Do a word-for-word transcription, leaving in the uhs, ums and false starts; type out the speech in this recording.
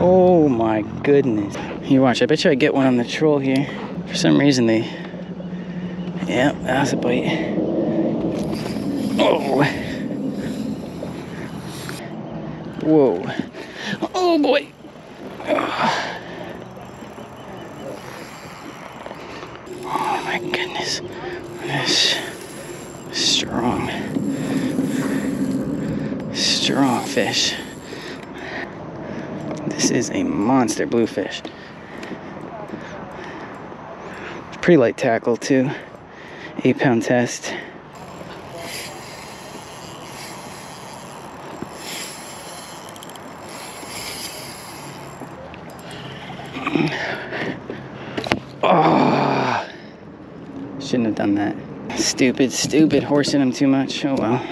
Oh my goodness. You watch, I bet you I get one on the troll here. For some reason they, yeah, that was a bite. Oh. Whoa. Oh boy. Oh my goodness. This strong, strong fish. This is a monster bluefish. Pretty light tackle too. Eight pound test. Oh, shouldn't have done that. Stupid, stupid, horsing him too much. Oh well.